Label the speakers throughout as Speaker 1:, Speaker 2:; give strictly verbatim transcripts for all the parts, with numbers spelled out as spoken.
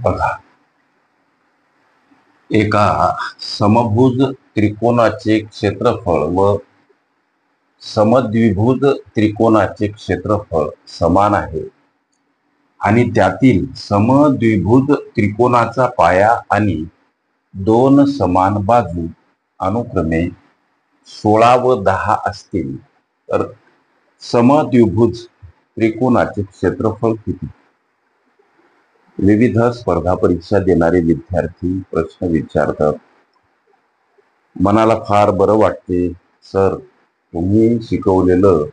Speaker 1: बघा, एका समभुज त्रिकोणाचे क्षेत्रफळ व समद्विभुज त्रिकोणाचे क्षेत्रफळ समान आहे आणि त्यातील समद्विभुज त्रिकोणाचा पाया आणि दोन समान बाजू अनुक्रमे सोळा व दहा असतील तर समद्विभुज त्रिकोणाचे क्षेत्रफळ किती? विविध स्पर्धा परीक्षा देणारे विद्यार्थी प्रश्न विचारतात. मनाला फार बरं वाटते. सर, तुम्ही शिकवलेलं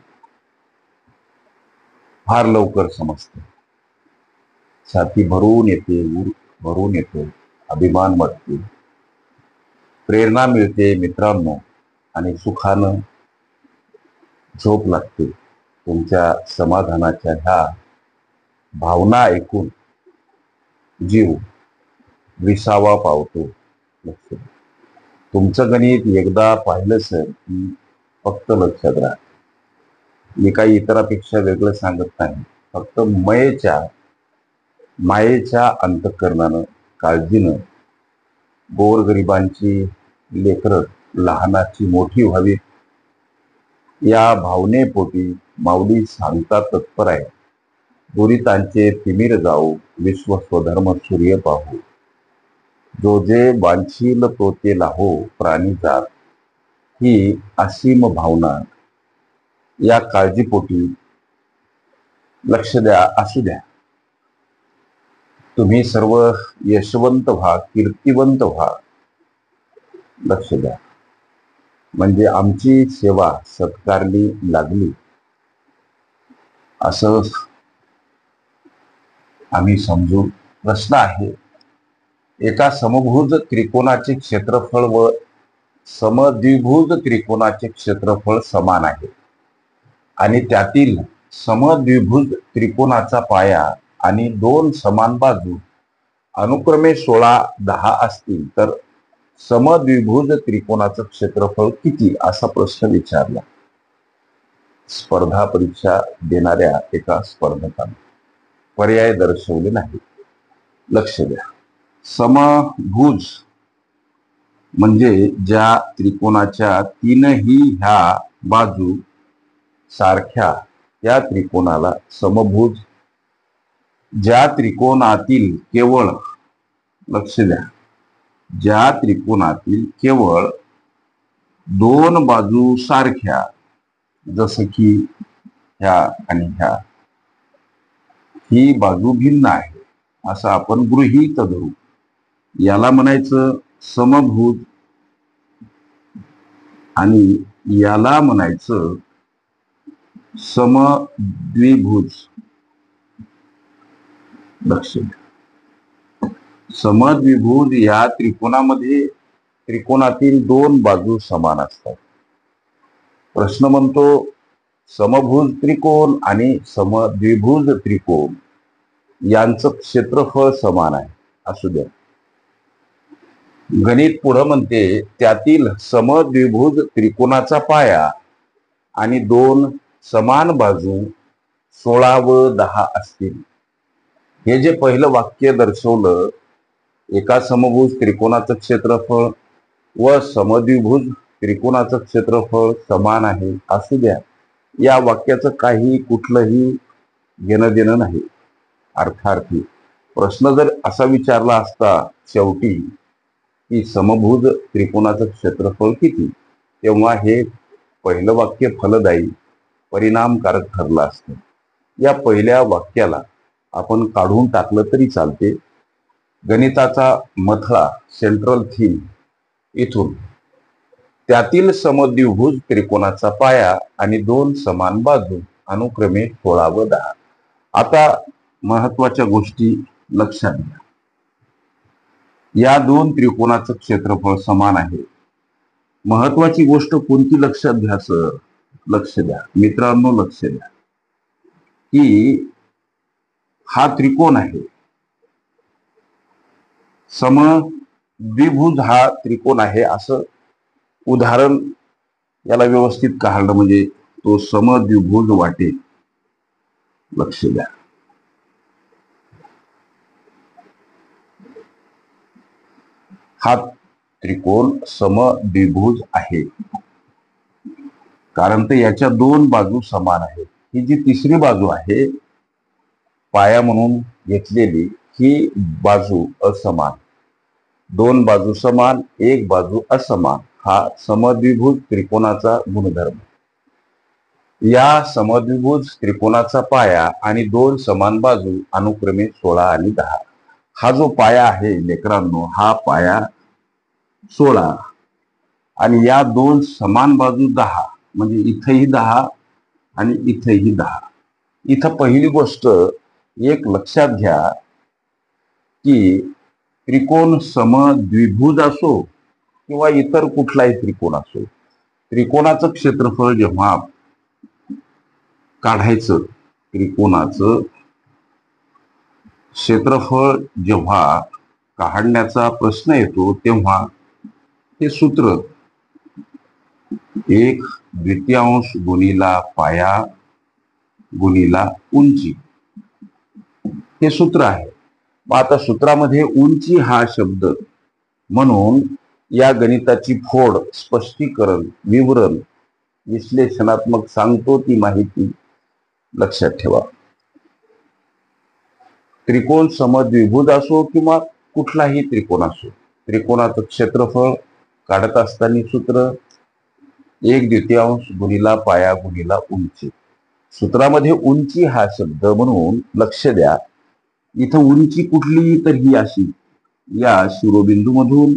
Speaker 1: फार लवकर समजते. छाती भरून येते, ऊर भरून येतो, अभिमान वाटते, प्रेरणा मिळते मित्रांनो, आणि सुखानं झोप लागते. तुमच्या समाधानाच्या ह्या भावना ऐकून जीव विसावा पावतो. तुमचं गणित एकदा पाहिलं सर की फक्त लक्षात राहा. मी काही इतरापेक्षा वेगळं सांगत नाही. फक्त मयेच्या मायेच्या अंतःकरणानं, काळजीनं गोरगरिबांची लेकरं लहानाची मोठी व्हावी या भावनेपोटी माऊली सांगता तत्पर आहे. दुरितांचे तिमिर जाऊ, विश्व स्वधर्म सूर्य पाहू, जो जे वांछील तो ते लाहो प्राणी जात, ही असीम भावना या काळजीपोटी लक्ष द्या, असू द्या. तुम्ही सर्व यशवंत व्हा, कीर्तिवंत व्हा. लक्ष द्या, म्हणजे आमची सेवा सत्कारली लागली असं आम्ही समजू. प्रश्न आहे, एका समभुज त्रिकोणाचे क्षेत्रफळ व समद्विभुज त्रिकोणाचे क्षेत्रफळ समान आहे आणि त्यातील समद्विभुज त्रिकोणाचा पाया आणि दोन समान बाजू अनुक्रमे सोळा दहा असतील तर समद्विभुज त्रिकोणाचं क्षेत्रफळ किती, असा प्रश्न विचारला स्पर्धा परीक्षा देणाऱ्या एका स्पर्धकाने. पर्याय दर्शवले नाही. लक्ष द्या. समभुज म्हणजे ज्या त्रिकोणाच्या तीनही ह्या बाजू सारख्या त्या त्रिकोणाला समभुज. ज्या त्रिकोणातील केवळ, लक्ष द्या, ज्या त्रिकोणातील केवळ दोन बाजू सारख्या, जसं की ह्या आणि ह्या, ही बाजू भिन्न आहे असं आपण गृहीत धरू, याला म्हणायचं समभुज आणि याला म्हणायचं समद्विभुज. लक्ष द्या. समद्विभुज या त्रिकोणामध्ये त्रिकोणातील दोन बाजू समान असतात. प्रश्न म्हणतो समभुज त्रिकोण आणि समद्विभुज त्रिकोण यांचं क्षेत्रफळ समान आहे. असू द्या. गणित पुढे म्हणते त्यातील समद्विभुज त्रिकोणाचा पाया आणि दोन समान बाजू सोळा व दहा असतील. हे जे पहिलं वाक्य दर्शवलं, एका समभुज त्रिकोणाचं क्षेत्रफळ व समद्विभुज त्रिकोणाचं क्षेत्रफळ समान आहे, असू द्या. या वाक्याचं काही कुठलंही घेणं देणं नाही अर्थार्थी. प्रश्न जर असा विचारला असता शेवटी की समभुज त्रिकोणाचं क्षेत्रफळ किती, तेव्हा हे पहिलं वाक्य फलदायी परिणामकारक ठरलं असतं. या पहिल्या वाक्याला आपण काढून टाकलं तरी चालते. गणिताचा मथळा, सेंट्रल थीम इथून त्यातील समद्विभुज त्रिकोणाचा पाया आणि दोन समान बाजू अनुक्रमे सोळा व दहा. आता महत्वाच्या गोष्टी लक्षात घ्या. या दोन त्रिकोणाचं क्षेत्रफळ समान आहे. महत्वाची गोष्ट कोणती लक्षात घ्या सर? लक्ष द्या मित्रांनो, लक्ष द्या की हा त्रिकोण आहे, समद्विभुज हा त्रिकोण आहे असं उदाहरण याला व्यवस्थित काढलं म्हणजे तो समद्विभुज वाटेल. लक्ष द्या. हा त्रिकोण समद्विभुज आहे, कारण तर याच्या दोन बाजू समान आहेत. ही जी तिसरी बाजू आहे पाया म्हणून घेतलेली, ही बाजू असमान, दोन बाजू समान एक बाजू असमान, हा समद्विभुज त्रिकोणाचा गुणधर्म. या समद्विभुज त्रिकोणाचा पाया आणि दोन समान बाजू अनुक्रमे सोळा आणि दहा. हा जो पाया आहे लेकरांनो, हा पाया सोळा आणि या दोन समान बाजू दहा, म्हणजे इथंही दहा आणि इथंही दहा. इथं पहिली गोष्ट एक लक्षात घ्या की त्रिकोण समद्विभुज असो किंवा इतर कुठलाही त्रिकोण असो, त्रिकोणाचं क्षेत्रफळ जेव्हा काढायचं, त्रिकोणाचं क्षेत्रफळ जेव्हा काढण्याचा प्रश्न येतो तेव्हा हे सूत्र एक द्वितीयांश गुणिला पाया गुणिला उंची हे सूत्र आहे. मग आता सूत्रामध्ये उंची हा शब्द, म्हणून या गणिताची फोड, स्पष्टीकरण, विवरण, विश्लेषणात्मक सांगतो ती माहिती लक्षात ठेवा. त्रिकोण समद्विभुज असो किंवा कुठलाही त्रिकोण असो, त्रिकोणाचं क्षेत्रफळ काढत असताना सूत्र एक द्वितीयांश गुणिला पाया गुणिला उंची. सूत्रामध्ये उंची हा शब्द, म्हणून लक्ष द्या, इथं उंची कुठली तर ही अशी, या शिरोबिंदू मधून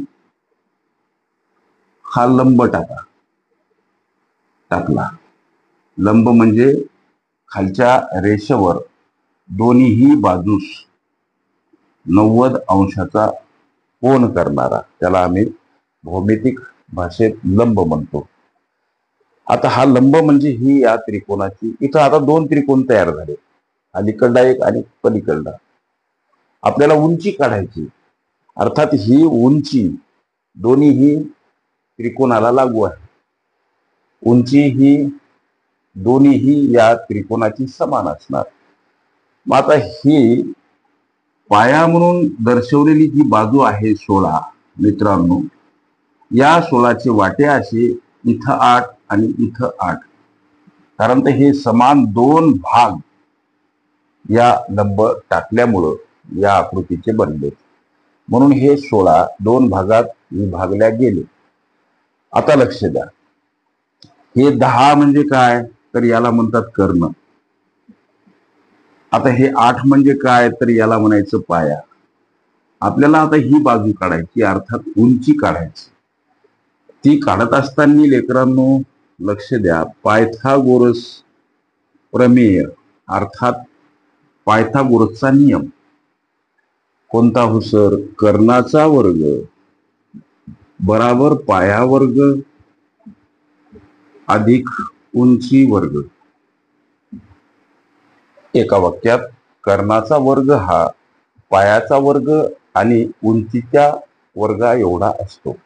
Speaker 1: हा लंब टाका, टाकला. लंब म्हणजे खालच्या रेषेवर दोन्हीही बाजूस नव्वद अंशाचा कोन करणारा, त्याला आम्ही भौमितिक भाषेत लंब म्हणतो. आता हा लंब म्हणजे ही या त्रिकोणाची, इथं आता दोन त्रिकोण तयार झाले, अलीकडला एक आणि पलीकडला. आपल्याला उंची काढायची, अर्थात ही उंची दोन्हीही त्रिकोणाला लागू आहे. उंची ही दोन्हीही या त्रिकोणाची समान असणार. मग आता ही पाया म्हणून दर्शवलेली जी बाजू आहे सोळा, मित्रांनो, या सोळाचे वाटे असे इथं आठ आणि इथं आठ, कारण तर हे समान दोन भाग या लंब टाकल्यामुळं या आकृतीचे बनले, म्हणून हे सोळा दोन भागात विभागल्या गेले. आता लक्ष द्या, हे दहा म्हणजे काय तर याला म्हणतात कर्ण. आता हे आठ म्हणजे काय तर याला म्हणायचं पाया. आपल्याला आता ही बाजू काढायची, अर्थात उंची काढायची. ती काढत असताना लेकरांनो लक्ष द्या, पायथागोरस प्रमेय अर्थात पायथागोरसचा नियम कोणता हो सर? कर्णाचा वर्ग बराबर पाया वर्ग अधिक उंची वर्ग. एका वाक्यात कर्णाचा वर्ग हा पायाचा वर्ग आणि उंचीच्या वर्गा एवढा असतो.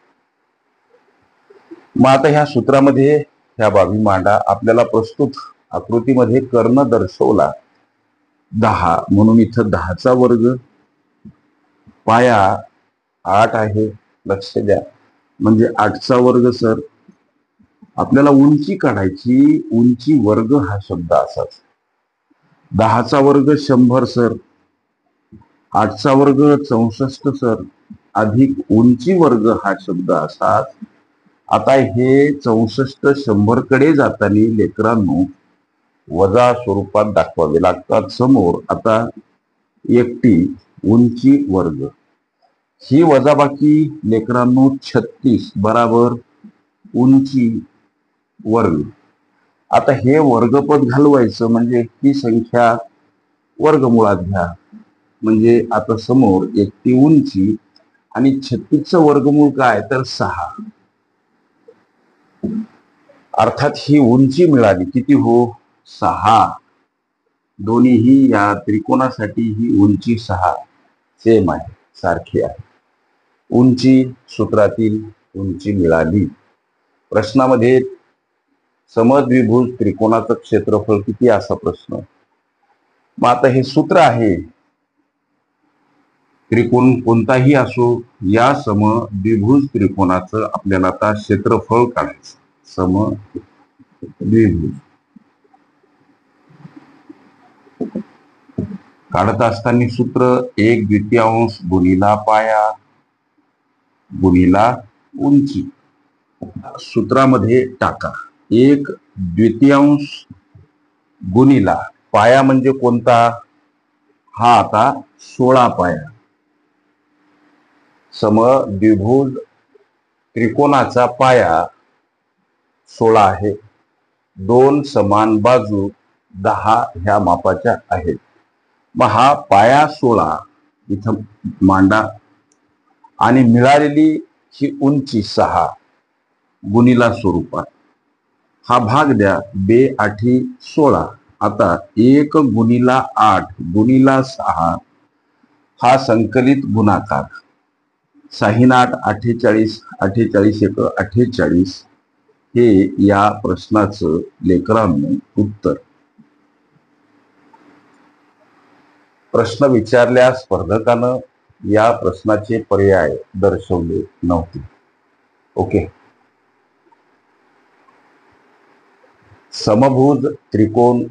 Speaker 1: मग आता ह्या सूत्रामध्ये ह्या बाबी मांडा. आपल्याला प्रस्तुत आकृतीमध्ये कर्ण दर्शवला दहा, म्हणून इथं दहाचा वर्ग, पाया आठ आहे, लक्ष द्या, म्हणजे आठचा वर्ग सर. आपल्याला उंची काढायची, उंची वर्ग हा शब्द असाच. दहाचा वर्ग शंभर सर, आठचा वर्ग चौसष्ट सर, अधिक उंची वर्ग हा शब्द असाच. आता हे चौसष्ट शंभर कडे जाताना लेकरांनो वजा स्वरूपात दाखवावे लागतात समोर. आता एकटी उंची वर्ग, ही वजाबाकी लेकरांनो छत्तीस बराबर उंची वर्ग. आता हे वर्गपद घालवायचं म्हणजे ही संख्या वर्गमुळात घ्या, म्हणजे आता समोर एकटी उंची आणि छत्तीसचं वर्गमूळ काय तर सहा. अर्थात ही उंची मिळाली किती हो? सहा. दोन्हीही या त्रिकोणासाठी ही उंची सहा सेम आहे, सारखी आहे. उंची सूत्रातील उंची मिळाली. प्रश्नामध्ये समद्विभुज त्रिकोणाचं क्षेत्रफळ किती असा प्रश्न. मग आता हे सूत्र आहे, त्रिकोण कोणताही असो, या समद्विभुज त्रिकोणाचं आपल्याला आता क्षेत्रफळ काढायचं. समद्विभुज काढत असताना सूत्र एक द्वितीयांश गुणिला पाया गुणिला उंची. सूत्रामध्ये टाका एक द्वितीयांश गुणिला पाया म्हणजे कोणता, हा आता सोळा पाया. समद्विभुज त्रिकोणाचा पाया सोळा आहे. दोन समान बाजू दहा ह्या मापाच्या आहेत. मग हा पाया सोळा इथं मांडा आणि मिळालेली ही उंची सहा गुणिला स्वरूपात हा भाग द्या. बे आठी सोळा. आता एक गुणिला आठ गुणिला सहा हा संकलित गुणाकार. साहीन आठ अठ्ठेचाळीस, अठ्ठेचाळीस एक अठ्ठेचाळीस हे या प्रश्नाचं लेकरांनो उत्तर. प्रश्न विचारल्या स्पर्धकानं या प्रश्नाचे पर्याय दर्शवले नव्हते. ओके. समभुज त्रिकोण,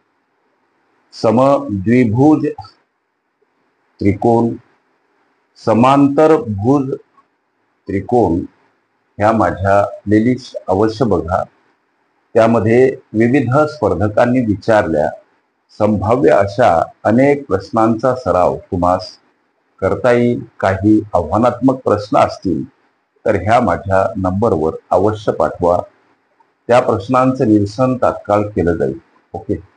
Speaker 1: समद्विभुज त्रिकोण, समांतर भुज त्रिकोण ह्या माझ्या प्लेलिस्ट अवश्य बघा. त्यामध्ये विविध स्पर्धकांनी विचारल्या संभाव्य अशा अनेक प्रश्नांचा सराव तुम्हास करता येईल. काही आव्हानात्मक प्रश्न असतील तर ह्या माझ्या नंबरवर अवश्य पाठवा. त्या प्रश्नांचं निरसन तात्काळ केलं जाईल. ओके.